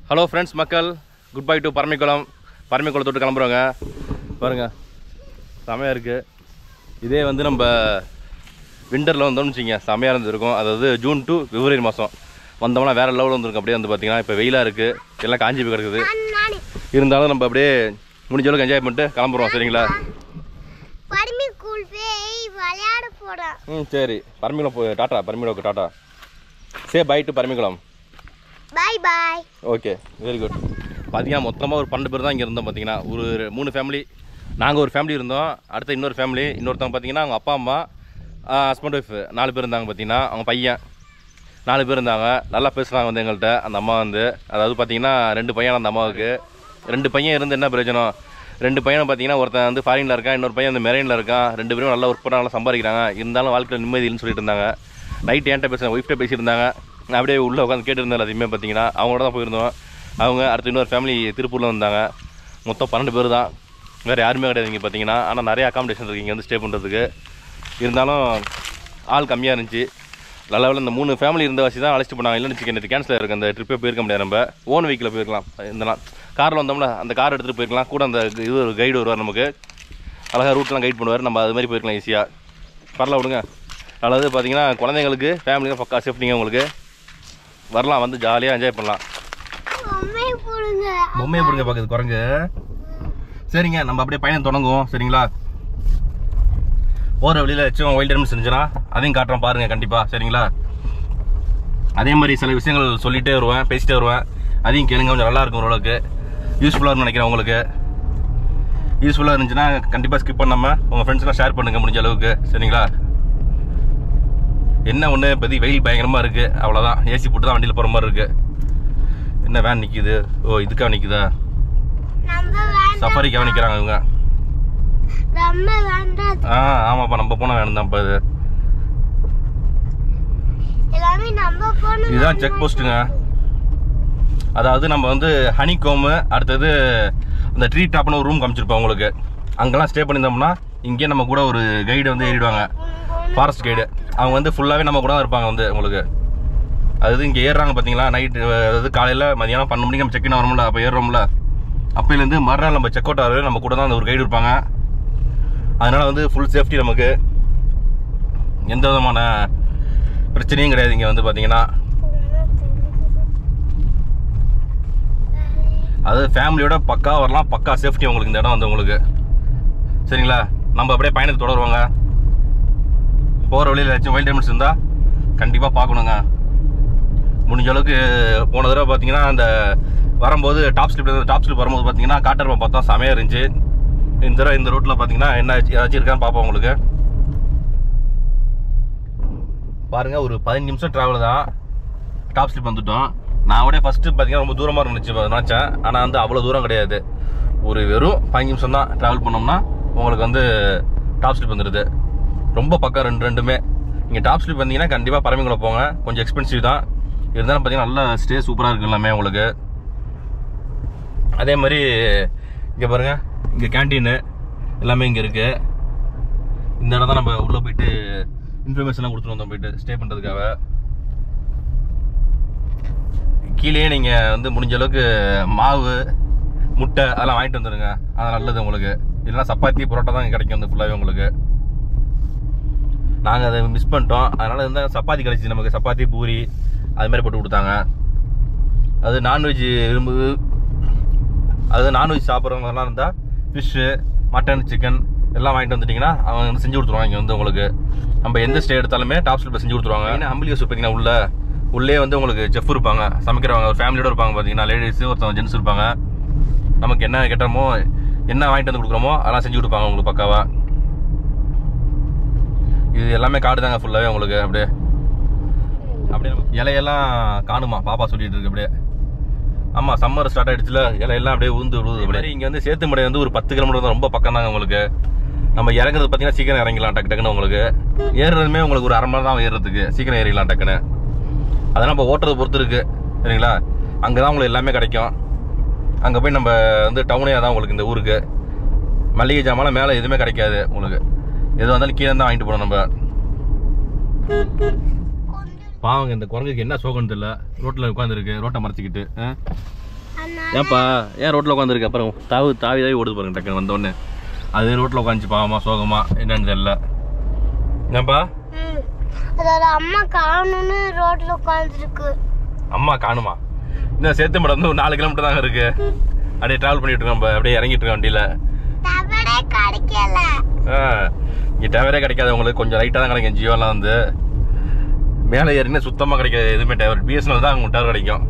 Hello friends மக்கள், good bye to Parambikulam தொட்டு கிளம்புறோங்க. பாருங்கள், செமையாக இருக்குது. இதே வந்து நம்ம விண்டரில் வந்தோம்னு வச்சிங்க, செமையாக இருந்துருக்கும். அதாவது ஜூன் டு பிப்ரவரி மாதம் வந்தோம்னா வேறு லெவலில் வந்துருக்கும். அப்படியே வந்து பார்த்திங்கன்னா இப்போ வெயிலாக இருக்குது, எல்லாம் காஞ்சி போய் கிடக்குது. இருந்தாலும் நம்ம அப்படியே முடிஞ்ச அளவுக்கு என்ஜாய் பண்ணிட்டு கிளம்புறோம். சரிங்களா? சரி, பரமிக்குளம் போய் tata. Parambikulam tata. Say bye to Parambikulam. Bye bye. Okay, very good. பார்த்தீங்கன்னா மொத்தமாக ஒரு 12 பேர் தான் இங்கே இருந்தோம். பார்த்தீங்கன்னா ஒரு 3 ஃபேமிலி, நாங்கள் ஒரு ஃபேமிலி இருந்தோம். அடுத்த இன்னொரு ஃபேமிலி, இன்னொருத்தவங்க பார்த்தீங்கன்னா அவங்க அப்பா அம்மா ஹஸ்பண்ட் ஒய்ஃப் 4 பேர் இருந்தாங்க. பார்த்தீங்கன்னா அவங்க பையன் 4 பேர் இருந்தாங்க. நல்லா பேசுனாங்க வந்து எங்கள்கிட்ட. அந்த அம்மா வந்து அதாவது பார்த்தீங்கன்னா 2 பையன் அந்த அம்மாவுக்கு. 2 பையன் இருந்து என்ன பிரயோஜனம்? 2 பையனை பார்த்தீங்கன்னா ஒருத்தன் வந்து ஃபாரினில் இருக்கான், இன்னொரு பையன் வந்து மெரைனில் இருக்கான். 2 பேரும் நல்லா ஒர்க் பண்ண நல்லா சம்பாதிக்கிறாங்க. இருந்தாலும் வாழ்க்கையில் நிம்மதி இல்லைன்னு சொல்லிட்டு இருந்தாங்க. நைட் என்கிட்ட பேசுகிறேன், ஒய்ஃப்ட்ட பேசியிருந்தாங்க. நான் அப்படியே உள்ளே உட்காந்து கேட்டுருந்தேன். அதையுமே பார்த்தீங்கன்னா அவங்களோட தான் போயிருந்தோம். அவங்க அடுத்து இன்னொரு ஃபேமிலி திருப்பூரில் வந்தாங்க. மொத்தம் 12 பேர் தான், வேறு யாருமே கிடையாது இங்கே பார்த்தீங்கன்னா. ஆனால் நிறைய அக்காமடேஷன் இருக்குது இங்கே வந்து ஸ்டே பண்ணுறதுக்கு. இருந்தாலும் ஆள் கம்மியாக இருந்துச்சு. நல்ல இந்த 3 ஃபேமிலி இருந்த வச்சு தான் அழைச்சிட்டு போனாங்க. இல்லைன்னு வச்சுக்க நேற்று கேன்சல் இருக்குது. அந்த ட்ரிப்பே போயிருக்க முடியாது. நம்ம ஓன் வெஹிக்கில் போயிருக்கலாம். இருந்தாலும் காரில் வந்தோம்னா அந்த கார் எடுத்துகிட்டு போயிருக்கலாம். கூட அந்த இது ஒரு கைடு வருவார், நமக்கு அழகாக ரூட்லாம் கைட் பண்ணுவார். நம்ம அது மாதிரி போயிருக்கலாம் ஈஸியாக. பரவாயில்ல விடுங்க. அதாவது பார்த்தீங்கன்னா குழந்தைங்களுக்கு ஃபேமிலியாக பக்கா சேஃப்டிங்க. உங்களுக்கு வரலாம், வந்து ஜாலியாக என்ஜாய் பண்ணலாம். பொம்மையை போடுங்க பார்க்குது குரங்கு. சரிங்க, நம்ம அப்படியே பயணம் தொடங்குவோம். சரிங்களா? போகிற வழியில் ஏதாச்சும் வைல்ட் அனிமல்ஸ் இருந்துச்சுன்னா அதையும் காட்டுறோம் பாருங்கள் கண்டிப்பாக. சரிங்களா? அதே மாதிரி சில விஷயங்கள் சொல்லிகிட்டே வருவேன், பேசிகிட்டே வருவேன். அதையும் கேளுங்க, கொஞ்சம் நல்லாயிருக்கும். ஓரளவுக்கு யூஸ்ஃபுல்லாக நினைக்கிறேன். உங்களுக்கு யூஸ்ஃபுல்லாக இருந்துச்சுன்னா கண்டிப்பாக ஸ்கிப் பண்ணாமல் உங்கள் ஃப்ரெண்ட்ஸ்லாம் ஷேர் பண்ணுங்கள் முடிஞ்ச அளவுக்கு. சரிங்களா? என்ன ஒன்று, இப்போதைக்கு வெயில் பயங்கரமாக இருக்குது, அவ்வளோதான். ஏசி போட்டு தான் வண்டியில் போகிற மாதிரி இருக்குது. என்ன வேன் நிற்கிது? ஓ, இதுக்காக நிற்குதா? சஃபாரிக்காக நிற்கிறாங்க இவங்க. ஆமாப்பா, நம்ம போனால் வேணும் தான்ப்பா. இது இதுதான் செக் போஸ்ட்டுங்க. அதாவது நம்ம வந்து ஹனிகோமு, அடுத்தது அந்த ட்ரீ டாப்னு ஒரு ரூம் காமிச்சிருப்போம் உங்களுக்கு. அங்கெல்லாம் ஸ்டே பண்ணியிருந்தோம்னா இங்கே நம்ம கூட ஒரு கைடு வந்து ஏறிடுவாங்க, ஃபாரஸ்ட் கைடு. அவங்க வந்து ஃபுல்லாகவே நம்ம கூட தான் இருப்பாங்க வந்து உங்களுக்கு. அதாவது இங்கே ஏறுறாங்க பார்த்தீங்களா, நைட்டு அதாவது காலையில் மதியானம் 12 மணிக்கு நம்ம செக்இன் ஆகிறோம்ல, அப்போ ஏறுறோம்ல. அப்போலேருந்து மறுநாள் நம்ம செக் அவுட் ஆகிறது நம்ம கூட தான் அந்த ஒரு கைடு இருப்பாங்க. அதனால் வந்து ஃபுல் சேஃப்டி, நமக்கு எந்த விதமான பிரச்சனையும் கிடையாது இங்கே வந்து பார்த்தீங்கன்னா. அதாவது ஃபேமிலியோட பக்கா வரலாம், பக்கா சேஃப்டி உங்களுக்கு இந்த இடம் வந்து உங்களுக்கு. சரிங்களா? நம்ம அப்படியே பயணத்தை தொடருவாங்க. போகிற வழியில் ஏதாச்சும் வைல்ட் அனிமல்ஸ் இருந்தால் கண்டிப்பாக பார்க்கணுங்க. முடிஞ்ச அளவுக்கு போன தடவை பார்த்தீங்கன்னா அந்த வரும்போது டாப் ஸ்லிப் வரும்போது பார்த்தீங்கன்னா காட்டர்மா பார்த்தோம், செமையாக இருந்துச்சு. இந்த தடவை இந்த ரூட்டில் பார்த்தீங்கன்னா என்ன ஏதாச்சும் இருக்கான்னு பார்ப்போம் உங்களுக்கு. பாருங்கள், ஒரு 15 நிமிஷம் ட்ராவல் தான். டாப் ஸ்லிப் வந்துட்டோம். நான் கூட ஃபஸ்ட்டு பார்த்தீங்கன்னா ரொம்ப தூரமாக நினச்சேன். ஆனால் வந்து அவ்வளோ தூரம் கிடையாது. ஒரு வெறும் 15 நிமிஷம் தான் ட்ராவல் பண்ணோம்னா உங்களுக்கு வந்து டாப் ஸ்லிப் வந்துடுது. ரொம்ப பக்கம் ரெண்டுமே. நீங்கள் டாப் ஸ்லிப் வந்தீங்கன்னா கண்டிப்பாக பரமிக்குளம் போங்க. கொஞ்சம் எக்ஸ்பென்சிவ் தான், இருந்தாலும் பார்த்தீங்கன்னா நல்லா ஸ்டே சூப்பராக இருக்குது எல்லாமே உங்களுக்கு. அதே மாதிரி இங்கே பாருங்கள், இங்கே கேன்டீனு எல்லாமே இங்கே இருக்குது. இந்த இடம் தான் நம்ம உள்ளே போயிட்டு இன்ஃபர்மேஷன்லாம் கொடுத்துட்டு வந்தோம் போயிட்டு ஸ்டே பண்ணுறதுக்காக. கீழே நீங்கள் வந்து முடிஞ்ச அளவுக்கு மாவு, முட்டை அதெல்லாம் வாங்கிட்டு வந்துடுங்க. அது நல்லது உங்களுக்கு. இல்லைனா சப்பாத்தி பரோட்டா தான் கிடைக்கும் வந்து ஃபுல்லாகவே உங்களுக்கு. நாங்கள் அதை மிஸ் பண்ணிட்டோம். அதனால் இருந்தால் சப்பாத்தி கிடச்சி நமக்கு. சப்பாத்தி பூரி அது மாதிரி போட்டு கொடுத்தாங்க. அது நான்வெஜ் நான்வெஜ் சாப்பிட்றவங்கலாம் இருந்தால் ஃபிஷ்ஷு, மட்டன், சிக்கன் எல்லாம் வாங்கிட்டு வந்துட்டிங்கன்னா அவங்க வந்து செஞ்சு கொடுத்துருவாங்க இங்கே வந்து உங்களுக்கு. நம்ம எந்த ஸ்டே எடுத்தாலுமே டாப் ஸ்லிப்பில் செஞ்சு கொடுத்துருவாங்க. ஏன்னா அம்பிளிகை சூப் பார்த்தீங்கன்னா உள்ளே வந்து உங்களுக்கு செஃப் இருப்பாங்க, சமைக்கிறவங்க ஒரு ஃபேமிலியோடு இருப்பாங்க. பார்த்தீங்கன்னா லேடிஸு, ஒருத்தவங்க ஜென்ஸ் இருப்பாங்க. நமக்கு என்ன கேட்டோமோ, என்ன வாங்கிட்டு வந்து கொடுக்குறோமோ அதெல்லாம் செஞ்சு கொடுப்பாங்க உங்களுக்கு பக்காவா. இது எல்லாமே காடு தாங்க ஃபுல்லாகவே உங்களுக்கு. அப்படியே இலையெல்லாம் காணுமா பாப்பா சொல்லிட்டு இருக்கு அப்படியே. ஆமாம், சம்மர் ஸ்டார்ட் ஆகிடுச்சுல, இலையெல்லாம் அப்படியே உழுது அப்படியே. இங்கே வந்து சேத்துமடை வந்து ஒரு 10 கிலோமீட்டர் தான், ரொம்ப பக்கம் தாங்க உங்களுக்கு. நம்ம இறங்குறது பார்த்தீங்கன்னா சீக்கிரம் இறங்கிடலாம் டக்குன்னு உங்களுக்கு. ஏறுறதுமே உங்களுக்கு ஒரு 1/2 மணி நேரம் தான் ஏறுறதுக்கு, சீக்கிரம் ஏறிடலாம் டக்குன்னு. அதெல்லாம் நம்ம ஓட்டுறதை பொறுத்து இருக்குது. சரிங்களா? அங்கே தான் உங்களுக்கு எல்லாமே கிடைக்கும். அங்கே போய் நம்ம வந்து டவுனே தான் உங்களுக்கு. இந்த ஊருக்கு மளிகை ஜாமான் மேலே எதுவுமே கிடைக்காது உங்களுக்கு. எது வந்தாலும் கீழே தான் வாங்கிட்டு போகணும் நம்ம. பாவங்க இந்த குரங்குக்கு என்ன சோகன்னு தெரியல, ரோட்டில் உட்காந்துருக்கு, ரோட்டை மறைச்சிக்கிட்டு. ஏன்ப்பா ஏன் ரோட்டில் உட்காந்துருக்கு? அப்புறம் தாவி ஓடுது பாருங்க டக்குன்னு வந்தோடனே. அது ரோட்டில் உட்காந்துச்சு பாவமா சோகமா என்னன்னு தெரியல. ஏன்ப்பா? அதோட அம்மா காணும்னு ரோட்ல உட்காந்துருக்கு. அம்மா காணுமா? இன்னும் சேர்த்து மட்டும் வந்து ஒரு 4 கிலோமீட்டர் தாங்க இருக்கு. அப்படியே டிராவல் பண்ணிட்டு இருக்கோம். நம்ம அப்படியே இறங்கிட்டு இருக்கோம் வண்டியில. டவரே கிடைக்கல. இங்கே டவரே கிடைக்காது உங்களுக்கு. கொஞ்சம் லைட்டாக தான் கிடைக்கும். ஜியோலாம் வந்து மேலே ஏறினா சுத்தமாக கிடைக்காது எதுவுமே டவர். பிஎஸ்என்எல் தான் உங்களுக்கு டவர் கிடைக்கும்.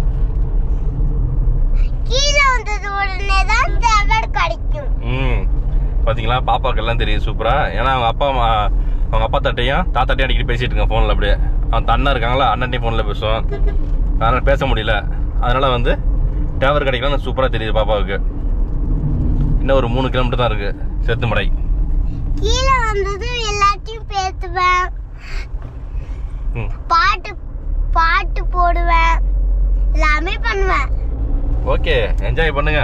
கீழே வந்தது உடனே தான் டவர் கிடைக்கும். பார்த்தீங்களா பாப்பாவுக்கு எல்லாம் தெரியும் சூப்பராக. ஏன்னா அவங்க அப்பா தட்டையும் தாத்தாட்டையும் அடிக்கடி பேசிட்டு இருக்கேன் ஃபோனில். அப்படியே அவன் அண்ணன் இருக்காங்களா, அண்ணன்ட்டையும் ஃபோனில் பேசுவோம். அதனால் பேச முடியல. அதனால் வந்து டவர் கிடைக்கலாம் சூப்பராக தெரியுது பாப்பாவுக்கு. இன்னும் ஒரு 3 கிலோமீட்டர் தான் இருக்குது சேத்துமடை. கீழே வந்தது எல்லாத்தையும் பேசுவேன், பாட்டு போடுவேன், எல்லாமே பண்ணுவேன். ஓகே, என்ஜாய் பண்ணுங்க.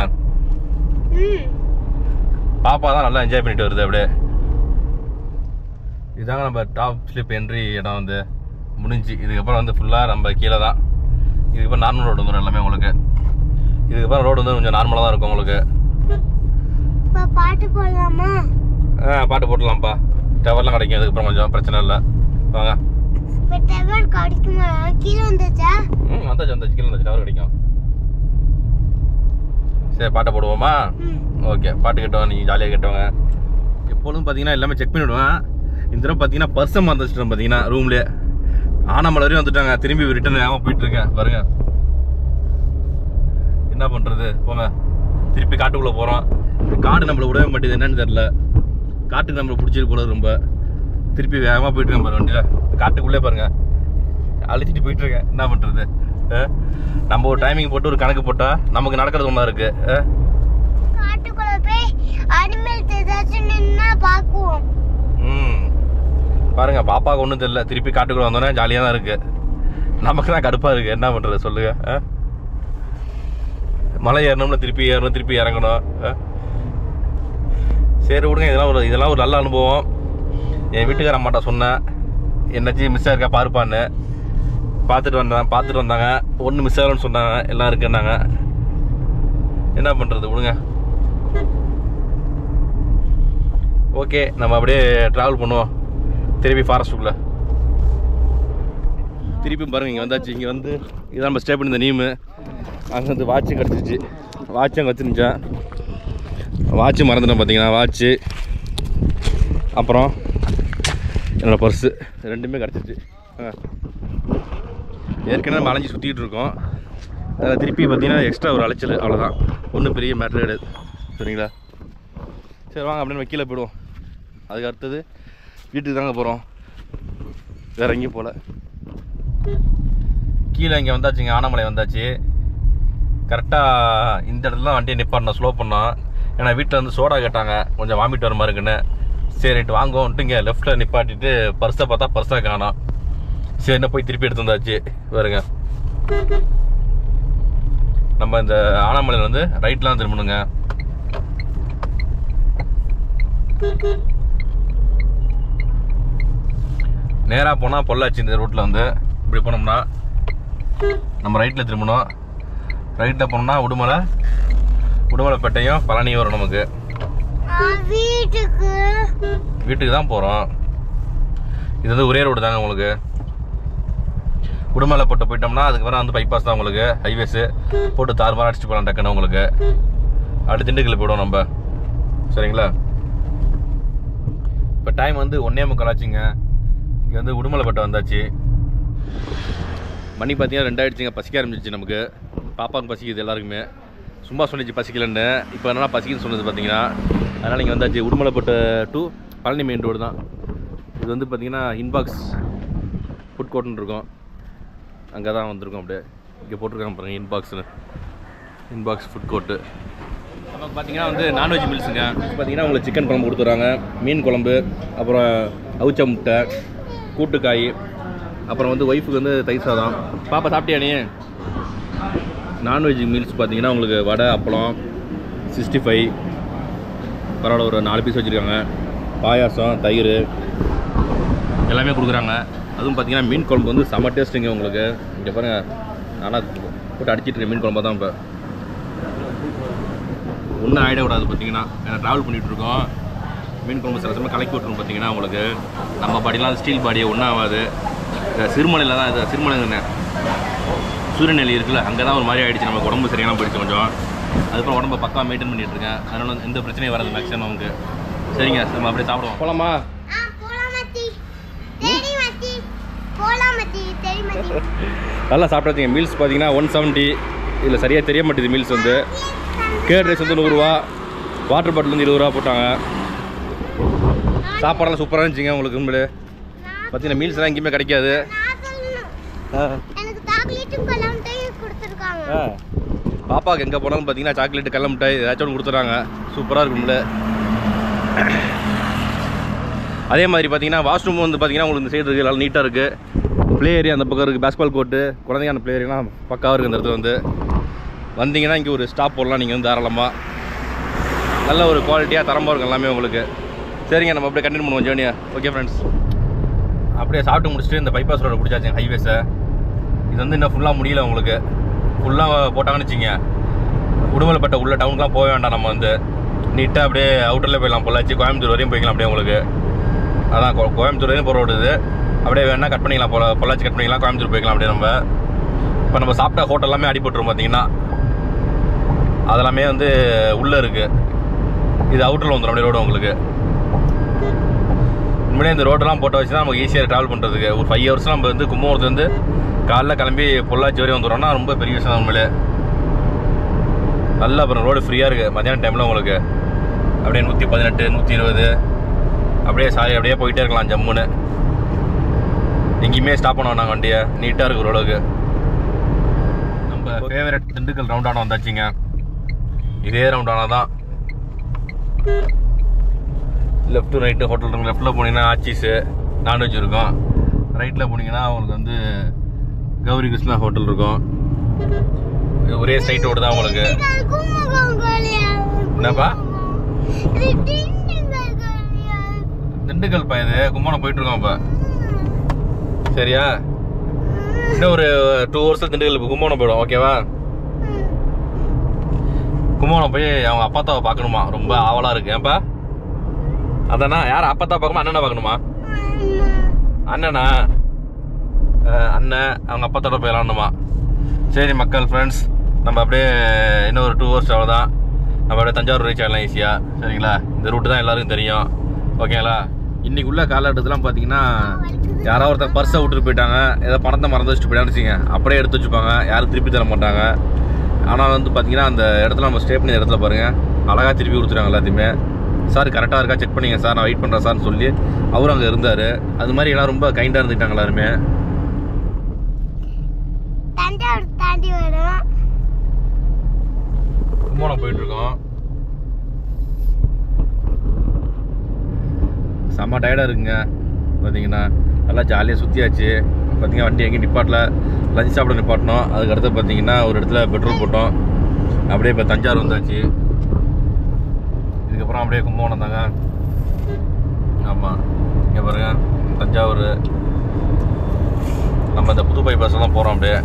பாப்பா தான் நல்லா என்ஜாய் பண்ணிட்டு வருது அப்படியே. இதுதாங்க நம்ம டாப் ஸ்லிப் என்ட்ரி இடம் வந்து முடிஞ்சு. இதுக்கப்புறம் வந்து ஃபுல்லாக நம்ம கீழே தான். இதுக்கப்புறம் நார்மல் ரோடு வந்துடும் எல்லாமே உங்களுக்கு. இதுக்கப்புறம் ரோடு வந்து கொஞ்சம் நார்மலாக தான் இருக்கும் உங்களுக்கு. பாட்டு போடலாமா? பாட்டு போடலாம்ப்பா. டவர்லாம் கிடைக்கும். அதுக்கப்புறம் கொஞ்சம் பிரச்சனை இல்லை. வாங்க. டவர் கிடைக்குமா? கீழே வந்துச்சா? வந்தாச்சு கீழே வந்துச்சு. டவர் கிடைக்கும். சரி பாட்டை போடுவோமா? ஓகே, பாட்டு கேட்டோம். நீங்கள் ஜாலியாக கேட்டவங்க. எப்பொழுதும் பார்த்தீங்கன்னா எல்லாமே செக் பண்ணிவிடுவேன். இந்த தடவை பார்த்தீங்கன்னா பர்ஸை மறந்துச்சிட்டோம். பார்த்தீங்கன்னா ரூம்லேயே ஆனாமலை வரையும் வந்துட்டாங்க. திரும்பி ரிட்டர்ன் ஆகாமல் போயிட்டுருக்கேன் பாருங்க. என்ன பண்ணுறது போங்க. திருப்பி காட்டுக்குள்ளே போகிறோம். காடு நம்மளை விடவே மாட்டேது. என்னன்னு தெரில. காட்டுக்கு நம்மளை பிடிச்சிருக்கு போல ரொம்ப. திருப்பி வேகமாக போயிட்டுருக்கேன் பாருங்க வண்டியில். காட்டுக்குள்ளே பாருங்கள் அழிச்சிட்டு போயிட்டுருக்கேன். என்ன பண்ணுறது? நம்ம ஒரு டைமிங் போட்டு ஒரு கணக்கு போட்டால் நமக்கு நடக்கிறது ஒன்றா இருக்குது. காட்டுக்குள்ள போய் அனிமல்ஸ் ஏதாச்சும் நின்னா பார்க்குவோம். பாருங்க பாப்பாவுக்கு ஒன்றும் தெரியல. திருப்பி காட்டுக்குள்ள வந்தோன்னே ஜாலியாக தான் இருக்கு. நமக்கு தான் கடுப்பாக இருக்கு. என்ன பண்ணுறது சொல்லுங்க. மலை ஏறணும்னா திருப்பி ஏறணும், திருப்பி இறங்கணும். சரி விடுங்க. இதெல்லாம் ஒரு நல்ல அனுபவம். என் வீட்டுக்கார அம்மாட்ட சொன்னேன், என்னாச்சும் மிஸ் ஆயிருக்கா பாருப்பான்னு. பார்த்துட்டு வந்தாங்க. ஒன்று மிஸ் ஆகலன்னு சொன்னாங்க. எல்லாம் இருக்குன்னாங்க. என்ன பண்ணுறது விடுங்க. ஓகே, நம்ம அப்படியே ட்ராவல் பண்ணுவோம் திருப்பி ஃபாரஸ்ட்டுக்குள்ளே. திருப்பி பாருங்கள் இங்கே வந்தாச்சு. இங்கே வந்து இதான் நம்ம ஸ்டே பண்ணியிருந்த நீமு. அங்கே வந்து வாட்சும் கிடச்சிச்சு. வாட்சும் அங்கே வச்சுருந்துச்சேன். வாட்சு மறந்துட்டேன் பார்த்தீங்கன்னா. வாட்சு அப்புறம் என்னோடய பர்ஸு ரெண்டுமே கிடச்சிச்சு. ஏற்கனவே நம்ம அலைஞ்சி சுற்றிக்கிட்டு இருக்கோம். அதில் திருப்பி பார்த்தீங்கன்னா எக்ஸ்ட்ரா ஒரு அலைச்சல், அவ்வளோதான். ஒன்றும் பெரிய மேட்ரு கிடையாது. சரிங்களா? சரி வாங்க அப்படின்னு கீழே போயிடுவோம். அதுக்கு அடுத்தது வீட்டுக்கு தாங்க போகிறோம். வேறு எங்கேயும் போகல. கீழே இங்கே வந்தாச்சுங்க. ஆனமலை வந்தாச்சு. கரெக்டாக இந்த இடத்துல தான் வண்டியை நிப்பாட்டணும், ஸ்லோ பண்ணோம். ஏன்னா வீட்டில் வந்து சோடா கேட்டாங்க, கொஞ்சம் வாமிட் வர மாதிரி இருக்குன்னு. சரிட்டு வாங்குவோன்ட்டு இங்கே லெஃப்ட்டில் நிப்பாட்டிட்டு பர்ஸை பார்த்தா பர்ஸை காணோம். சரின்னு போய் திருப்பி எடுத்து வந்தாச்சு. பாருங்க, நம்ம இந்த ஆனமலையில் வந்து ரைட்லாம் திரும்பணுங்க. நேராக போனால் பொள்ளாச்சி. இந்த ரோட்டில் வந்து இப்படி போனோம்னா நம்ம ரைட்டில் திரும்பணும். ரைட்டில் போனோம்னா உடுமலைப்பேட்டையும் பழனியும் வரும் நமக்கு. வீட்டுக்கு தான் போகிறோம். இது வந்து ஒரே ரோடு தாங்க உங்களுக்கு. உடுமலைப்பேட்டை போயிட்டோம்னா அதுக்கப்புறம் வந்து பைபாஸ் தான் உங்களுக்கு. ஹைவேஸு போட்டு தாறுமாறு அடிச்சுட்டு போகலாம் டக்குன்னு உங்களுக்கு. அடுத்து திண்டுக்கல் போய்டுவோம் நம்ம. சரிங்களா? இப்போ டைம் வந்து 1:45 ஆச்சுங்க. இங்கே வந்து உடுமலைப்பேட்டை வந்தாச்சு. மணி பார்த்தீங்கன்னா 2 ஆயிடுச்சுங்க. பசிக்க ஆரம்பிச்சிச்சு நமக்கு. பாப்பாவுக்கு பசிக்குது எல்லாருக்குமே. சும்மா சொல்லிச்சு பசிக்கலன்னு. இப்போ என்னன்னா பசிக்குன்னு சொன்னது பார்த்தீங்கன்னா. அதனால் இங்கே வந்தாச்சு. Udumalaipettai to Palani main road தான் இது. வந்து பார்த்தீங்கன்னா இன்பாக்ஸ் ஃபுட் கோர்ட்னு இருக்கும். அங்கே தான் வந்திருக்கோம். அப்படியே இங்கே போட்டிருக்காங்க பாருங்கள், இன்பாக்ஸ் ஃபுட் கோர்ட்டு. நமக்கு பார்த்தீங்கன்னா வந்து நான்வெஜ் மீல்ஸுங்க. பார்த்தீங்கன்னா உங்களுக்கு சிக்கன் குழம்பு கொடுத்துட்றாங்க, மீன் குழம்பு, அப்புறம் அவிச்ச முட்டை, கூட்டுக்காய், அப்புறம் வந்து ஒய்ஃபுக்கு வந்து தயிர் சாதம். பாப்பா சாப்பிட்டியா நீ? நான்வெஜ் மீல்ஸ் பார்த்தீங்கன்னா உங்களுக்கு வடை, அப்பளம், 65 பரவாயில்ல ஒரு 4 பீஸ் வச்சுருக்காங்க. பாயாசம், தயிர் எல்லாமே கொடுக்குறாங்க. அதுவும் பார்த்தீங்கன்னா மீன் குழம்பு வந்து செம்ம டேஸ்ட்டுங்க உங்களுக்கு. இங்கே பாருங்கள், நானாக போட்டு அடிச்சிட்டு மீன் குழம்பு தான் இப்போ ஒன்றும் ஆகிடக்கூடாது பார்த்தீங்கன்னா. ஏன்னா ட்ராவல் பண்ணிகிட்ருக்கோம், மீன் குழம்பு சில சமயம் கலக்கி விட்டுரும் பார்த்தீங்கன்னா. உங்களுக்கு நம்ம பாடிலாம் ஸ்டீல் பாடியை ஒன்றும் ஆகாது. சிறுமலையில் தான் இது சிறுமலைங்க சூரியநெல்லி இருக்குல்ல, அங்கே தான் ஒரு மாதிரி ஆகிடுச்சு. நமக்கு உடம்பு சரியான போயிடுச்சு கொஞ்சம். அதுக்கப்புறம் உடம்பை பக்கம் மெயின்டைன் பண்ணிகிட்ருக்கேன். அதனால எந்த பிரச்சனையும் வராது மேக்ஸிமம் நமக்கு. சரிங்க, நம்ம அப்படியே சாப்பிடுவோம். போகலாமா? நல்லா சாப்பிட்டாச்சுங்க. மீல்ஸ் பார்த்தீங்கன்னா 170. இதில் சரியாக தெரிய மாட்டேது. மீல்ஸ் வந்து கேர்ட் ரைஸ் வந்து 100 ரூபா, வாட்டர் பாட்டில் வந்து 20 ரூபா போட்டாங்க. சாப்பாடெல்லாம் சூப்பராக இருந்துச்சுங்க. உங்களுக்கு உண்மையிலே பார்த்தீங்கன்னா மீல்ஸ்லாம் எங்கேயுமே கிடைக்காது. பாப்பாவுக்கு எங்கே போனாலும் பார்த்தீங்கன்னா சாக்லேட்டு, கடல மிட்டாய் ஏதாச்சும் ஒன்று கொடுத்துட்றாங்க. சூப்பராக இருக்கும்ல. அதே மாதிரி பார்த்தீங்கன்னா வாஷ்ரூம் வந்து பார்த்தீங்கன்னா உங்களுக்கு இந்த சைடு இருக்குது, நல்லா நீட்டாக இருக்குது. ப்ளே ஏரியா அந்த பக்கம் இருக்குது, பேஸ்பால் கோர்ட்டு, குழந்தைங்க ப்ளே ஏரியாலாம் பக்காவாக இருக்குது. இந்த இடத்துல வந்து வந்தீங்கன்னா இங்கே ஒரு ஸ்டாப் போடலாம் நீங்கள் வந்து தாராளமாக. நல்ல ஒரு குவாலிட்டியாக தரமாக இருக்கும் எல்லாமே உங்களுக்கு. சரிங்க, நம்ம அப்படியே கண்டினியூ பண்ணுவோம் ஜேர்னியா. ஓகே ஃப்ரெண்ட்ஸ், அப்படியே சாப்பிட்டு முடிச்சுட்டு இந்த பைபாஸ் ரோட பிடிச்சாச்சுங்க, ஹைவேஸை. இது வந்து இன்னும் ஃபுல்லாக முடியல. உங்களுக்கு ஃபுல்லாக போட்டாங்கன்னு வச்சிங்க, உடுமலைப்பட்ட உள்ள டவுனுக்குலாம் போக வேண்டாம். நம்ம வந்து நீட்டாக அப்படியே அவுட்டரில் போயிடலாம். பொள்ளாச்சி கோயம்புத்தூர் வரையும் போய்க்கலாம் அப்படியே உங்களுக்கு. அதான் கோயம்புத்தூர் வரையும் போகிற ரோடு இது. அப்படியே வேணால் கட் பண்ணிக்கலாம், பொள்ளாச்சி கட் பண்ணிக்கலாம், கோயம்புத்தூர் போய்க்கலாம் அப்படியே. நம்ம இப்போ நம்ம சாப்பிட்ட ஹோட்டல் எல்லாமே அடிபட்டுரும் பார்த்தீங்கன்னா. அதெல்லாமே வந்து உள்ளே இருக்குது. இது அவுட்டரில் வந்துடும் அப்படியே ரோடு உங்களுக்கு. உண்மையிலே இந்த ரோட்டெல்லாம் போட்டு வச்சு தான் நமக்கு ஈஸியாக ட்ராவல் பண்ணுறதுக்கு. ஒரு 5 ஹவர்ஸ் நம்ம வந்து கும்பகோணத்துலேருந்து காலைல கிளம்பி பொள்ளாச்சி வரையும் வந்துடுறோம்னா ரொம்ப பெரிய விஷயம் தான் உண்மையிலே. நல்லா அப்புறம் ரோடு ஃப்ரீயாக இருக்குது மத்தியான டைமில் உங்களுக்கு. அப்படியே 118, 120 அப்படியே சாரி அப்படியே போயிட்டே இருக்கலாம் ஜம்முன்னு. எங்கேயுமே ஸ்டாப் பண்ண வேணாங்க வண்டியை. நீட்டாக இருக்குது ஓரளவுக்கு. நம்ம ஃபேவரட் திண்டுக்கல் ரவுண்டானா வந்தாச்சுங்க. இதே ரவுண்டானா தான். லெஃப்ட்டு ரைட்டு ஹோட்டல் இருக்கும். லெஃப்ட்டில் போனீங்கன்னா ஆச்சிஸு நான்வெஜ் இருக்கும். ரைட்டில் போனீங்கன்னா உங்களுக்கு வந்து கௌரி கிருஷ்ணா ஹோட்டல் இருக்கும். ஒரே ஸ்ட்ரைட்டோடு தான் உங்களுக்கு. என்னப்பா திண்டுக்கல் இது கும்பகோணம் போயிட்டுருக்கோம் இப்போ. சரியா, இன்னும் ஒரு 2 ஹவர்ஸில் திண்டுக்கல் கும்பகோணம் போயிடும். ஓகேவா? கும்பகோணம் போய் அவங்க அப்பாத்தாவை பார்க்கணுமா, ரொம்ப ஆவலாக இருக்குது. ஏன்ப்பா? அதானா, யார் அப்பாத்தா பார்க்கணுமா அண்ணனை பார்க்கணுமா? அண்ணனா? அண்ணன் அவங்க அப்பாத்தோட போய் விளாடணுமா? சரி மக்கள் ஃப்ரெண்ட்ஸ், நம்ம அப்படியே இன்னும் ஒரு 2 ஹவர்ஸ் அவ்வளோதான். நம்ம அப்படியே தஞ்சாவூர் ரீச் ஆகலாம் ஈஸியாக. சரிங்களா? இந்த ரூட்டு தான் எல்லாருக்கும் தெரியும். ஓகேங்களா? இன்றைக்கி உள்ள காலகட்டத்துலாம் பார்த்தீங்கன்னா யாராவது ஒருத்தர் பர்ஸை விட்டுட்டு போயிட்டாங்க, ஏதோ பணத்தை மறந்து வச்சுட்டு போயிட்டான்னு வச்சுங்க, அப்படியே எடுத்து வச்சுப்பாங்க. யாரும் திருப்பி தர மாட்டாங்க. ஆனால் வந்து பார்த்தீங்கன்னா அந்த இடத்துல நம்ம ஸ்டே பண்ணி இடத்துல பாருங்கள், அழகாக திருப்பி கொடுத்துருவாங்க எல்லாத்தையுமே. சார் கரெக்டாக இருக்கா செக் பண்ணிங்க சார், நான் வெயிட் பண்ணுறேன் சார்னு சொல்லி அவரும் அங்கே இருந்தார். அது மாதிரி எல்லாம் ரொம்ப கைண்டாக இருந்துட்டாங்க எல்லாருமே. கும்பகோணம் போயிட்டுருக்கோம். செம்ம டயர்டாக இருக்குங்க. பார்த்தீங்கன்னா நல்லா ஜாலியாக சுற்றியாச்சு. பார்த்தீங்கன்னா வண்டி எங்கேயும் நிப்பாட்டில், லஞ்ச் சாப்பிட நிப்பாட்டினோம். அதுக்கடுத்து பார்த்தீங்கன்னா ஒரு இடத்துல பெட்ரோல் போட்டோம். அப்படியே இப்போ தஞ்சாவூர் வந்தாச்சு. இதுக்கப்புறம் அப்படியே கும்பகோணம் தாங்க. ஆமாம், இங்கே பாருங்க தஞ்சாவூர். நம்ம இந்த புது பைபாஸ் தான் போகிறோம். அப்படியே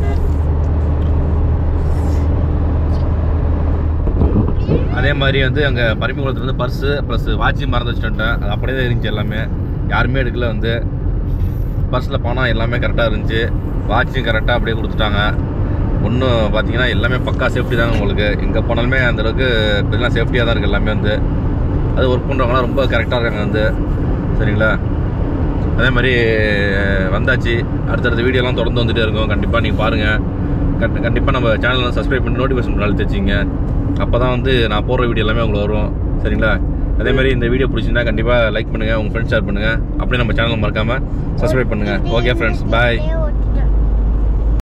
அதே மாதிரி வந்து அங்கே பரம்பிக்குளத்துல வந்து பர்ஸு ப்ளஸ் வாட்சி மறந்து வச்சுட்டேன். அது அப்படியே தான் இருந்துச்சு எல்லாமே, யாருமே எடுக்கல. வந்து பர்ஸில் பணம் எல்லாமே கரெக்டாக இருந்துச்சு, வாட்சும் கரெக்டாக அப்படியே கொடுத்துட்டாங்க. ஒன்றும் பார்த்தீங்கன்னா எல்லாமே பக்கா சேஃப்டி தாங்க உங்களுக்கு. எங்கே போனாலுமே அந்தளவுக்கு இப்படிலாம் சேஃப்டியாக தான் இருக்குது எல்லாமே. வந்து அது ஒர்க் பண்ணுறவங்களாம் ரொம்ப கரெக்டாக இருக்காங்க வந்து. சரிங்களா? அதே மாதிரி வந்தாச்சு. அடுத்தடுத்த வீடியோலாம் தொடர்ந்து வந்துகிட்டே இருக்கும். கண்டிப்பாக நீங்கள் பாருங்கள். கண்டிப்பாக நம்ம சேனலில் சப்ஸ்கிரைப் பண்ணி நோட்டிஃபிகேஷன் அழுத்தி வச்சிங்க. அப்போ தான் வந்து நான் போடுற வீடியோ எல்லாமே உங்களுக்கு வரும். சரிங்களா? அதேமாதிரி இந்த வீடியோ பிடிச்சிருந்தா கண்டிப்பாக லைக் பண்ணுங்கள், உங்கள் ஃப்ரெண்ட்ஸ் ஷேர் பண்ணுங்கள். அப்படியே நம்ம சேனலை மறக்காமல் சப்ஸ்கிரைப் பண்ணுங்கள். ஓகே ஃப்ரெண்ட்ஸ், பாய்.